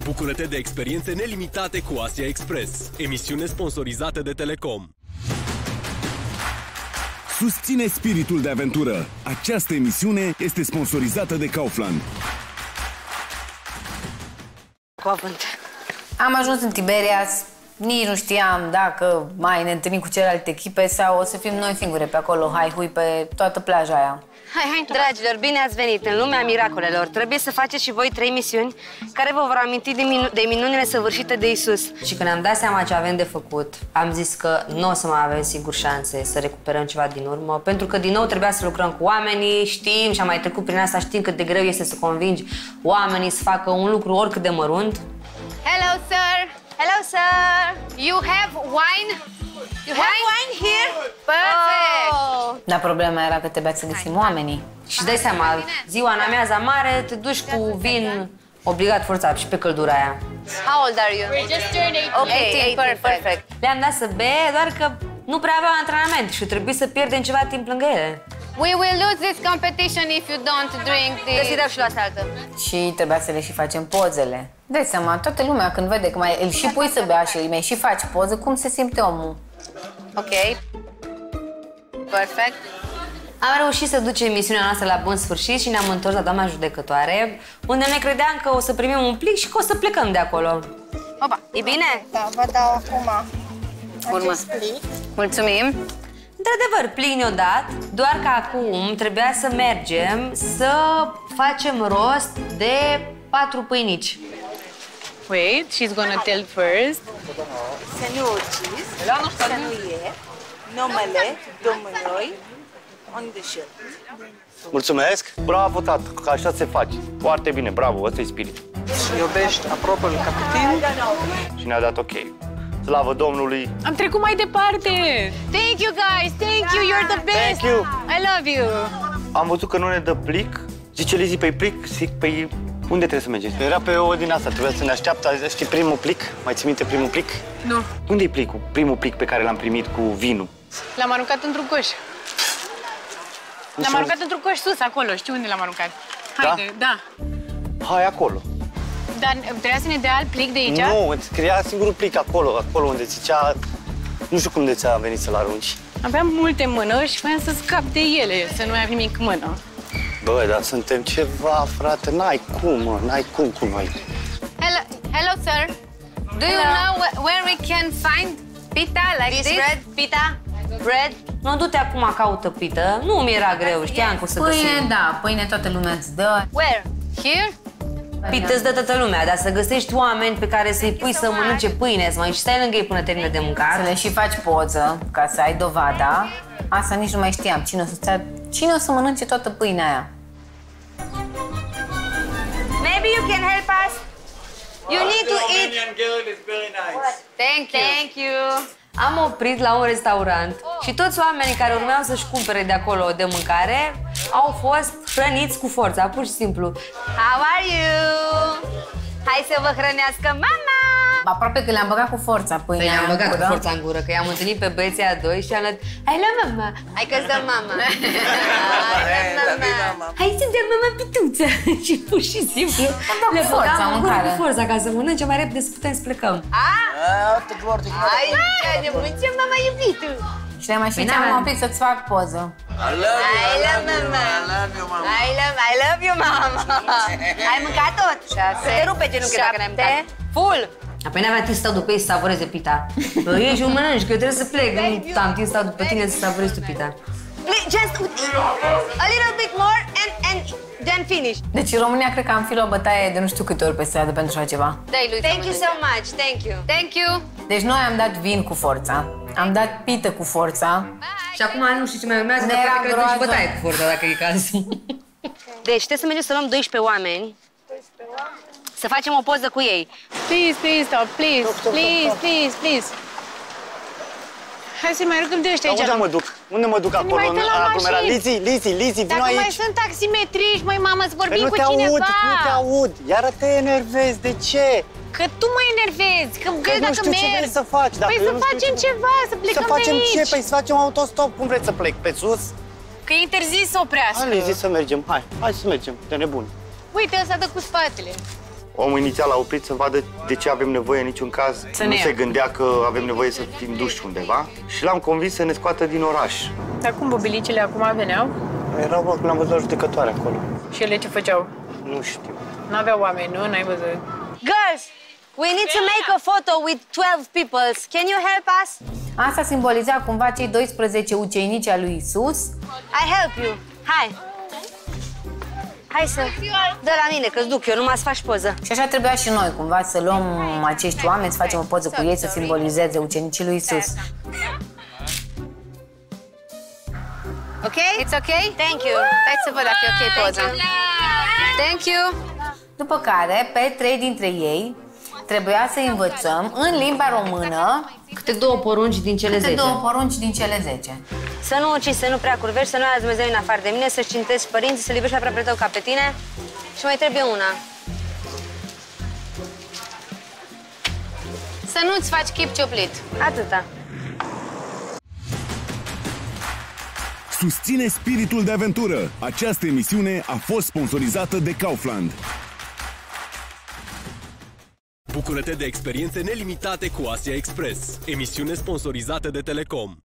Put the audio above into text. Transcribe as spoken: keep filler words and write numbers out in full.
Bucură-te de experiențe nelimitate cu Asia Express. Emisiune sponsorizată de Telecom. Susține spiritul de aventură. Această emisiune este sponsorizată de Kaufland. Cuvânt. Am ajuns în Tiberias, nici nu știam dacă mai ne întâlnim cu celelalte echipe sau o să fim noi singure pe acolo, hai hui pe toată plaja aia. Hai, hai, dragilor, bine ați venit în lumea miracolelor. Trebuie să faceți și voi trei misiuni care vă vor aminti de, minu de minunile săvârșite de Isus. Și când am dat seama ce avem de făcut, am zis că nu o să mai avem sigur șanse să recuperăm ceva din urmă, pentru că din nou trebuia să lucrăm cu oamenii, știm și am mai trecut prin asta, știm cât de greu este să convingi oamenii să facă un lucru oricât de mărunt. Hello, sir. Hello, sir. You have wine? You have wine here? Perfect. Oh. Dar problema era că trebuia să găsim oamenii. Și dai seama, ziua în amiaza mare, te duci cu vin obligat forțat și pe căldura aia. How old are you? We're just turned eighteen. Ok, eighteen, perfect. perfect. Le-am dat să bea, doar că nu prea aveau antrenament și trebuie să pierdem ceva timp lângă ele. We will lose this competition if you don't drink this. Să-i dau și la saltă. Și trebuia să le și facem pozele. Dai seama, toată lumea când vede că mai îl și pui să bea și îi mai și faci poză, cum se simte omul? Ok. Perfect. Am reușit să ducem misiunea noastră la bun sfârșit și ne-am întors la doamna judecătoare, unde ne credeam că o să primim un plic și că o să plecăm de acolo. Opa, e bine? Da, vă dau acum Urmă. acest plic. Mulțumim. Într-adevăr, plic ne-o dat, doar că acum trebuia să mergem să facem rost de patru pâinici. Wait, she's gonna tell first. Să nu ucizi, să nu e numele Domnului unde și Mulțumesc! Bravo, tată, că așa se face. Foarte bine, bravo, ăsta e spiritul. Iubești apropiul capitan Și ne-a dat ok. Slavă Domnului! Am trecut mai departe! Thank you, guys. Thank you. You're the best. Thank you! I love you. Am văzut că nu ne dă plic. Zice Lizi, pe plic, zic, pe unde trebuie să mergem? Era pe o din asta, trebuia să ne așteaptă. Știi primul plic? Mai ții minte primul plic? Nu. Unde e plicul? Primul plic pe care l-am primit cu vinul. L-am aruncat într-un coș. L-am aruncat într-un coș sus, acolo. Știu unde l-am aruncat. Haide, da. da. Hai acolo. Dar trebuia să ne dea alt plic de aici? Nu, îți scria singurul plic acolo, acolo unde zicea... Nu știu cum de ți-a venit să-l arunci. Aveam multe mână și voiam să scap de ele, să nu mai am nimic în mână. Bă, dar suntem ceva, frate, n-ai cum, mă, n-ai cum cu noi. Hello, hello, sir. Do you know wh where we can find pita like This this? bread, pita, bread. Nu, du-te acum, caută pită. Nu mi era greu, știam cum să găsim. Pâine, da, pâine toată lumea îți dă. Where? Here? Pită îți dă toată lumea, dar să găsești oameni pe care să-i pui să mănânce pâine, să mai și stai lângă ei până termină de mâncat. Să le și faci poză, ca să ai dovada. Asta nici nu mai știam. Cine o să, stea... Cine o să mănânce toată pâinea aia? Maybe you can help us. You need to eat. Thank you. Thank you. Am oprit la un restaurant și toți oamenii care urmeau să-și cumpere de acolo de mâncare au fost hrăniți cu forța, pur și simplu. How are you? Hai să vă hrănească mama! Aproape că le-am băgat cu forța pâinea. Le-am băgat cu forța în gură, că i-am întâlnit pe băieții a doi și am luat hai la mama, hai că-ți dăm mama. Hai la mama. Hai să dăm mama pituță. Și pur și simplu le băgam în gură cu forța ca să mănânce mai repede să putem să plecăm. Hai, ne mâncem mama iubitul. Și le mai și ziceam un pic să-ți fac poză. I love mama. I love, I love you, mama. Ai mâncat tot? Să te rupe genunchiul dacă n-ai mâncat. Full. Apoi n-avea timp să stau după ei să savureze pita. Ei și mănânci, că eu trebuie să plec. Nu am timp să stau după tine să savurezi tu pita. Just a little bit more and, and then finish. Deci în România cred că am fi luat bătaie de nu știu câte ori pe stradă pentru așa ceva. Thank you so much, thank you. Thank you. Deci noi am dat vin cu forța, am dat pită cu forța. Și acum nu știu ce mai urmează, dar poate că și bătaie cu forța, dacă e cazul. Deci trebuie să mergem să luăm doisprezece oameni. Să facem o poză cu ei. Please, please, stop, please, please, please, please. Hai să mai rugăm de ăștia aici. Unde mă duc? Unde mă duc acolo? În aglomerat? Lizi, Lizi, Lizi, vino aici. Dacă mai sunt taximetriști, măi, mamă, să vorbim nu cu te cineva. aud, nu te aud. Iar te enervezi, de ce? Că tu mă enervezi, că, că dacă nu știu merg. ce vrei să faci. Dacă Păi să facem ce... ceva, să plecăm Să facem de aici. ce? Păi să facem autostop. Cum vreți să plec? Pe sus? Că e interzis să oprească. Hai, Lizi, să mergem. Hai, hai să mergem. De nebun. Uite, ăsta dă cu spatele. Omul inițial a oprit să vadă de ce avem nevoie în niciun caz. Să nu ne se ia. gândea că avem nevoie să fim duși undeva și l-am convins să ne scoată din oraș. Dar cum bobilicile acum veneau? Erau, bă, l-am văzut la judecătoare acolo. Și ele ce făceau? Nu știu. N-aveau oameni, nu? N-ai văzut? Girls, we need to make a photo with twelve people. Can you help us? Asta simboliza cumva cei doisprezece ucenici al lui Isus. I help you. Hai. Hai să... Dă la mine, că-ți duc eu, numai să faci poză. Și așa trebuia și noi, cumva, să luăm acești oameni, să facem o poză cu ei, să simbolizeze ucenicii lui Isus. Ok? It's ok? Thank you. Hai să văd dacă e ok poza. Thank you. După care, pe trei dintre ei, trebuia să învățăm în limba română Câte două porunci din cele câte zece. două porunci din cele zece. Să nu ucizi, să nu prea curvești, să nu ai Dumnezeu în afară de mine, să-și cintești părinții, să-L iubești pe aproapele tău ca pe tine. Și mai trebuie una. Să nu-ți faci chip cioplit. Atâta. Susține spiritul de aventură. Această emisiune a fost sponsorizată de Kaufland. Bucură-te de experiențe nelimitate cu Asia Express, emisiune sponsorizată de Telecom.